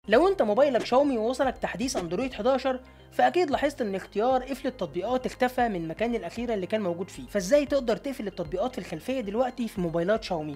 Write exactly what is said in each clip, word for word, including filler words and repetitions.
لو انت موبايلك شاومي ووصلك تحديث اندرويد حداشر فاكيد لاحظت ان اختيار قفل التطبيقات اختفى من مكان الاخيره اللي كان موجود فيه. فازاي تقدر تقفل التطبيقات في الخلفيه دلوقتي في موبايلات شاومي؟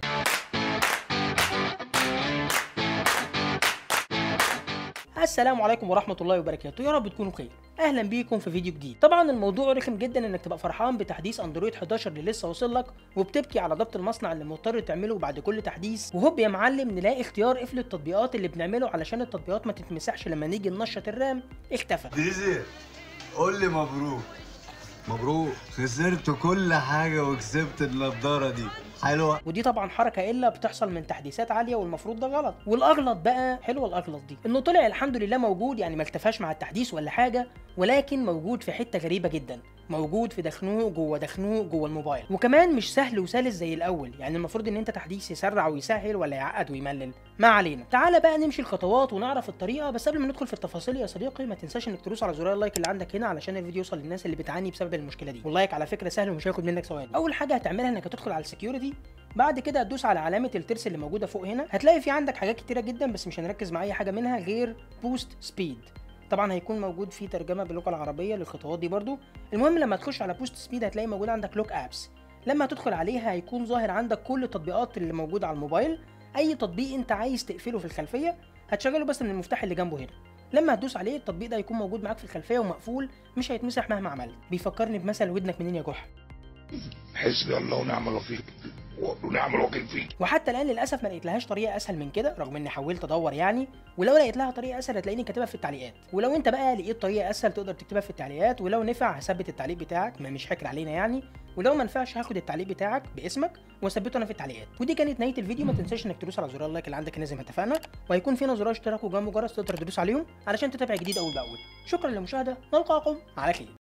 السلام عليكم ورحمه الله وبركاته، يا رب تكونوا بخير. اهلا بيكم في فيديو جديد. طبعا الموضوع رخم جدا انك تبقى فرحان بتحديث اندرويد حداشر اللي لسه واصل لك وبتبكي على ضبط المصنع اللي مضطر تعمله بعد كل تحديث، وهوب يا معلم نلاقي اختيار قفل التطبيقات اللي بنعمله علشان التطبيقات ما تتمسحش لما نيجي ننشط الرام اختفى. ديزي قول لي مبروك. مبروك. خسرت كل حاجه وكسبت النضاره دي حلوه. ودي طبعا حركه الا بتحصل من تحديثات عاليه والمفروض ده غلط. والاغلط بقى، حلوه الاغلط دي، انه طلع الحمد لله موجود، يعني ما اختفاش مع التحديث ولا حاجه، ولكن موجود في حته غريبه جدا، موجود في دخنوق جوه دخنوق جوه الموبايل، وكمان مش سهل وسلس زي الاول. يعني المفروض ان انت تحديث يسرع ويسهل ولا يعقد ويملل. ما علينا، تعالى بقى نمشي الخطوات ونعرف الطريقه. بس قبل ما ندخل في التفاصيل يا صديقي ما تنساش انك تدوس على زرار اللايك اللي عندك هنا علشان الفيديو يوصل للناس اللي بتعاني بسبب المشكله دي. واللايك على فكره سهل ومش هياخد منك ثواني. اول حاجه هتعملها انك هتدخل على السكيورتي، بعد كده هتدوس على علامه الترس اللي موجوده فوق هنا. هتلاقي في عندك حاجات كتيره جدا بس مش هنركز مع اي حاجه منها غير بوست سبيد. طبعا هيكون موجود فيه ترجمه باللغه العربيه للخطوات دي برضو. المهم لما تخش على بوست سبيد هتلاقي موجود عندك لوك ابس. لما تدخل عليها هيكون ظاهر عندك كل التطبيقات اللي موجوده على الموبايل. اي تطبيق انت عايز تقفله في الخلفيه هتشغله بس من المفتاح اللي جنبه هنا. لما هتدوس عليه التطبيق ده هيكون موجود معاك في الخلفيه ومقفول، مش هيتمسح مهما عملت. بيفكرني بمثل ودنك منين يا جحا. حسبي الله ونعم الوكيل ونعم الوكيل فيك. وحتى الان للاسف ما لقيتلهاش طريقه اسهل من كده، رغم اني حاولت ادور يعني. ولو لقيت لها طريقه اسهل هتلاقيني كاتبها في التعليقات. ولو انت بقى لقيت طريقه اسهل تقدر تكتبها في التعليقات، ولو نفع هثبت التعليق بتاعك، ما مش حكر علينا يعني. ولو ما نفعش هاخد التعليق بتاعك باسمك واثبته انا في التعليقات. ودي كانت نهايه الفيديو. ما تنساش انك تدوس على زرار اللايك اللي عندك هنا زي ما اتفقنا، وهيكون في زرار اشتراك وجنبه جرس تقدر تدوس عليهم علشان تتابع جديد اول باول. شكرا للمشاهده، نلقاكم على خير.